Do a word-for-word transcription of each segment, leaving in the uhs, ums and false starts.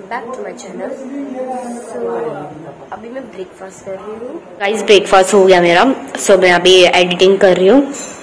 Back to my channel. So अभी मैं breakfast कर रही हूँ गाइस। ब्रेकफास्ट हो गया मेरा। सो so, मैं अभी एडिटिंग कर रही हूँ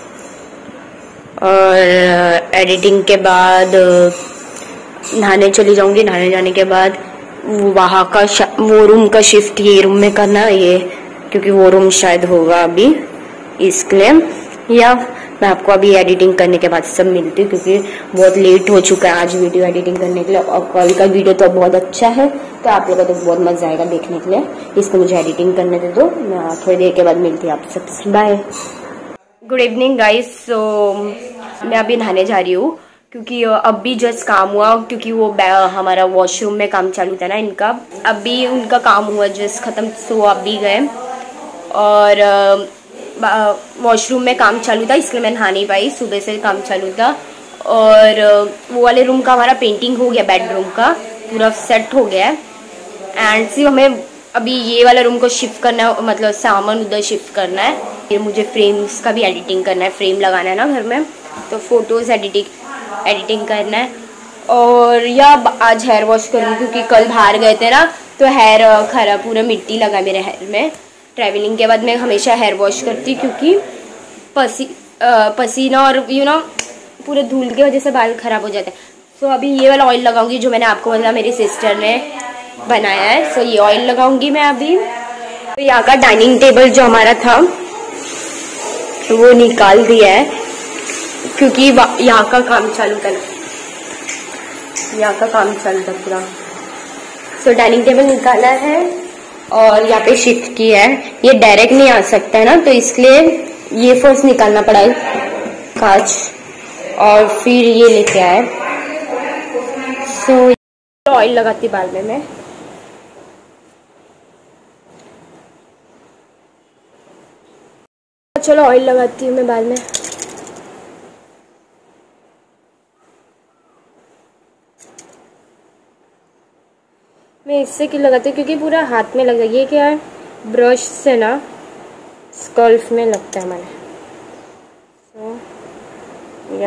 और एडिटिंग के बाद नहाने चली जाऊंगी। नहाने जाने के बाद वहाँ का वो रूम का शिफ्ट ये रूम में करना है ये, क्योंकि वो रूम शायद होगा अभी, इसलिए। या मैं आपको अभी एडिटिंग करने के बाद सब मिलती हूँ, क्योंकि बहुत लेट हो चुका है आज वीडियो एडिटिंग करने के लिए। और कल का वीडियो तो बहुत अच्छा है, तो आप लोगों को तो बहुत मजा आएगा देखने के लिए। इसको मुझे एडिटिंग करने दे दो, मैं थोड़ी देर के बाद मिलती हूँ आप सबसे। Bye. Good evening guys. So मैं अभी नहाने जा रही हूँ, क्योंकि अभी जस्ट काम हुआ, क्योंकि वो हमारा वॉशरूम में काम चालू था ना इनका, अभी उनका काम हुआ जस्ट खत्म। सो अभी गए और वॉशरूम में काम चालू था, इसलिए मैं नहा नहीं पाई। सुबह से काम चालू था। और वो वाले रूम का हमारा पेंटिंग हो गया, बेडरूम का पूरा सेट हो गया है। एंड सिर्फ हमें अभी ये वाला रूम को शिफ्ट करना है, मतलब सामान उधर शिफ्ट करना है। फिर मुझे फ्रेम्स का भी एडिटिंग करना है, फ्रेम लगाना है ना घर में, तो फोटोज एडिटिंग एडिटिंग करना है। और या आज हेयर वॉश करूँगी, क्योंकि कल बाहर गए थे ना, तो हेयर खराब, पूरा मिट्टी लगा मेरे हेयर में। ट्रैवलिंग के बाद मैं हमेशा हेयर वॉश करती, क्योंकि पसी आ, पसीना और यू नो पूरे धूल की वजह से बाल खराब हो जाते हैं। सो so, अभी ये वाला ऑयल लगाऊंगी जो मैंने आपको बताया मेरी सिस्टर ने बनाया है। सो so, ये ऑयल लगाऊंगी मैं अभी। तो यहाँ का डाइनिंग टेबल जो हमारा था वो निकाल दिया है, क्योंकि यहाँ का काम चालू था, यहाँ का काम चालू था पूरा। सो so, डाइनिंग टेबल निकाला है और यहाँ पे शिफ्ट किया है। ये डायरेक्ट नहीं आ सकता है ना, तो इसलिए ये फर्स्ट निकालना पड़ा है कांच, और फिर ये लेके आए। सो so, ऑयल लगाती बाल में मैं। चलो ऑयल लगाती हूँ मैं बाल में। मैं इससे क्यों लगाती हूँ, क्योंकि पूरा हाथ में लग जाए। ये क्या है, ब्रश से ना स्कल्फ में लगता है हमारे। सो या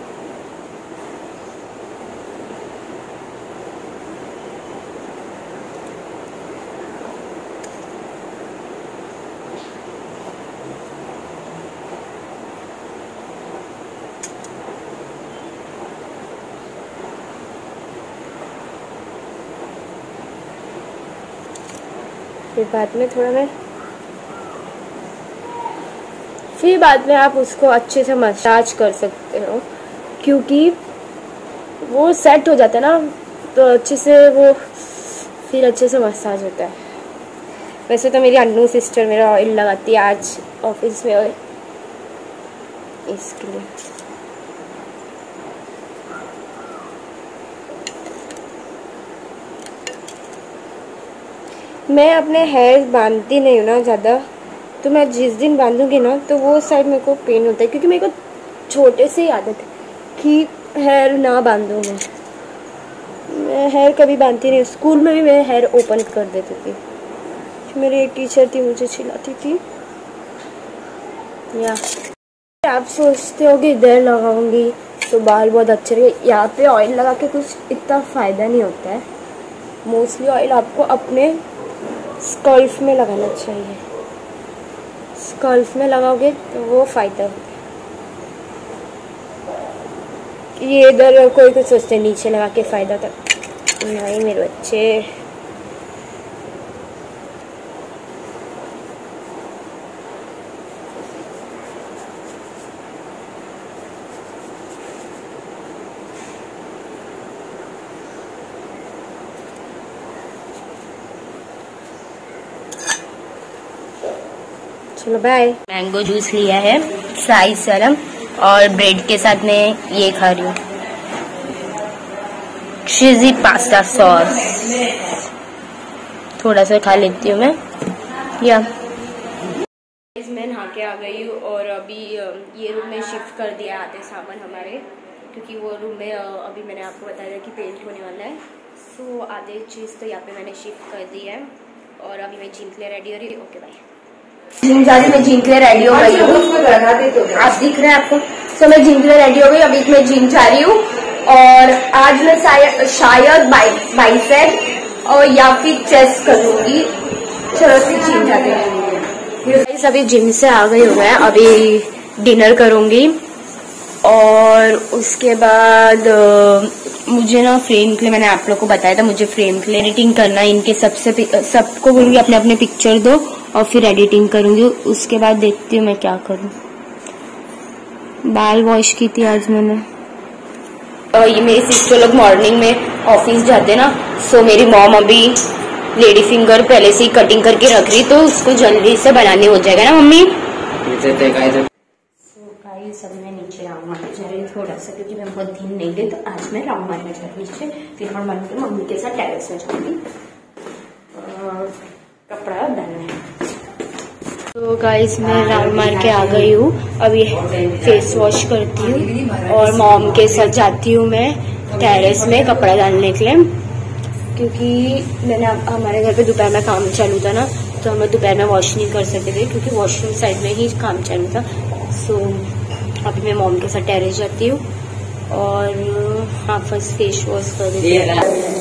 फिर बाद में थोड़ा मैं फिर बाद में आप उसको अच्छे से मसाज कर सकते हो, क्योंकि वो सेट हो जाता है ना, तो अच्छे से वो फिर अच्छे से मसाज होता है। वैसे तो मेरी अन्नू सिस्टर मेरा ऑयल लगाती है आज ऑफिस में, और इसके लिए मैं अपने हेयर बांधती नहीं हूँ ना ज़्यादा, तो मैं जिस दिन बांधूंगी ना तो वो साइड मेरे को पेन होता है, क्योंकि मेरे को छोटे से ही आदत है कि हेयर ना बांधूँ। मैं मैं हेयर कभी बांधती नहीं। स्कूल में भी मैं हेयर ओपन कर देती थी। मेरी एक टीचर थी, मुझे चिल्लाती थी। या आप सोचते हो कि इधर लगाऊंगी तो बाल बहुत अच्छे रहेंगे। यहाँ पे ऑयल लगा के कुछ इतना फ़ायदा नहीं होता है। मोस्टली ऑयल आपको अपने स्कल्फ में लगाना चाहिए। स्कल्फ में लगाओगे तो वो फायदा होता है। ये इधर कोई कुछ सोचते नीचे लगा के फायदा था, नहीं मेरे बच्चे। चलो बाय। मैंगो जूस लिया है, साइज सरम, और ब्रेड के साथ में ये खा रही हूँ, चीज़ी पास्ता सॉस। थोड़ा सा खा लेती हूँ मैं। या मैं नहा के आ गई हूँ, और अभी ये रूम में शिफ्ट कर दिया आते सामान हमारे, क्योंकि वो रूम में अभी मैंने आपको बताया कि पेंट होने वाला है। सो आधे चीज़ तो यहाँ पे मैंने शिफ्ट कर दी है, और अभी मैं जिम के लिए रेडी हो रही हूँ। Okay bye. जिम जा रही, मैं जिम के लिए रेडी हो गई हूँ। आप दिख रहे हैं आपको? सो मैं जिम के लिए रेडी हो गई, अभी मैं जिम जा रही हूँ। और आज मैं शायद शायद बाइसेप और या फिर चेस्ट करूंगी। चलो फिर जिम जाते हैं। अभी जिम से आ गई हूँ मैं, अभी डिनर करूंगी और उसके बाद मुझे ना फ्रेम के लिए, मैंने आप लोग को बताया था मुझे फ्रेम के लिए एडिटिंग करना है। इनके सबसे सबको बोलूंगी अपने अपने पिक्चर दो और फिर एडिटिंग करूंगी। उसके बाद देखती हूँ मैं क्या करूँ। बाल वॉश की थी आज मैंने। और ये मेरी सिस्टर लोग मॉर्निंग में ऑफिस जाते ना, सो मेरी मॉम अभी लेडी फिंगर पहले से ही कटिंग करके रख रही, तो उसको जल्दी से बनाने हो जाएगा ना मम्मी। सब मैं नीचे राउंड मारने जा रही हूँ थोड़ा सा, क्योंकि मैं बहुत दिन नहीं गई, तो आज मैं राउंड मारने जा रही नीचे। फिर मैं मम्मी मम्मी के साथ टेरेस में जाऊंगी कपड़ा डालने। तो गाइस मैं राउंड मार के आ गई हूँ, अभी फेस वॉश करती हूँ और मॉम के साथ जाती हूँ मैं टेरेस में कपड़ा डालने के लिए, क्योंकि मैंने हमारे घर पे दोपहर में काम चालू था ना, तो हम दोपहर में वॉश नहीं कर सकते थे क्योंकि वॉशरूम साइड में ही काम चालू था। सो अभी मैं मॉम के साथ टेरेस जाती हूँ और हाँ फर्स्ट फेस वॉश कर देती हूँ।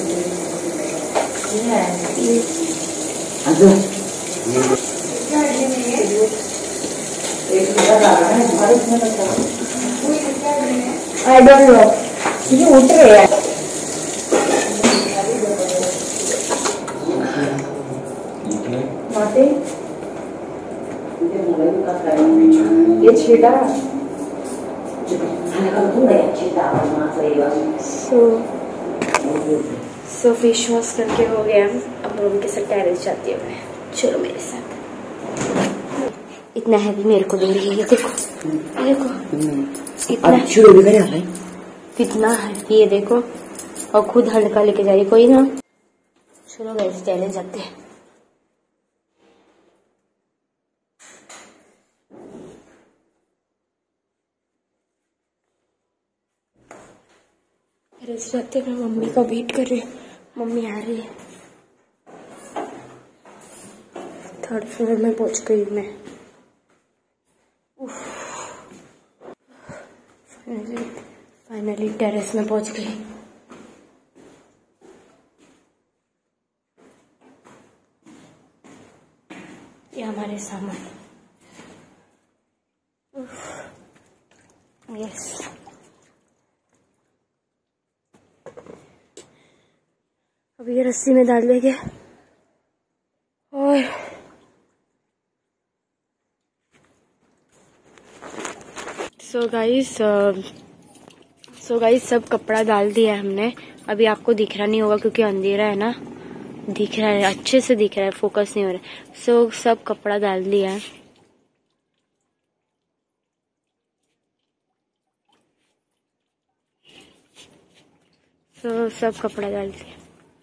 आई डोंट नो, मुझे उठ रहे हैं। ये छीटा सो सो फेस वॉश करके हो गया। अब मम्मी के साथ टेरेस जाती हूँ मैं। चलो मेरे साथ। इतना हैवी मेरे को दे रही है, ये देखो ये देखो इतना कितना है ये देखो, और खुद हल्का लेके जा रही कोई ना। चलो गाइस टेरेस जाते हैं। टेरेस जाते हैं, मम्मी का वेट कर रही है, मम्मी आ रही है। थर्ड फ्लोर में पहुंच गई मैं। फाइनली फाइनली टेरेस में पहुंच गई। ये हमारे सामान। यस अब ये रस्सी में डाल देंगे और सो गाइस सो गाइस सब कपड़ा डाल दिया है हमने। अभी आपको दिख रहा नहीं होगा क्योंकि अंधेरा है ना, दिख रहा है अच्छे से दिख रहा है, फोकस नहीं हो रहा है। सो so, सब कपड़ा डाल दिया है। सो so, सब कपड़ा डाल दिया।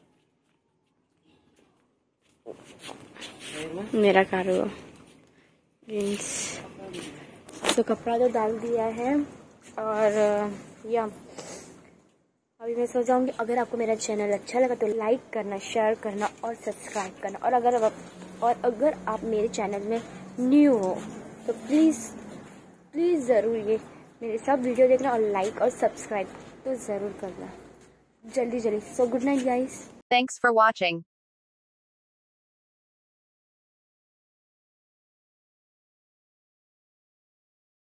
मेरा कारो जींस तो कपड़ा तो डाल दिया है और या अभी मैं सो जाऊंगी। अगर आपको मेरा चैनल अच्छा लगा तो लाइक करना, शेयर करना और सब्सक्राइब करना। और अगर आप और अगर आप मेरे चैनल में न्यू हो तो प्लीज़ प्लीज़ ज़रूर ये मेरे सब वीडियो देखना और लाइक और सब्सक्राइब तो ज़रूर करना जल्दी जल्दी। So good night guys, thanks for watching.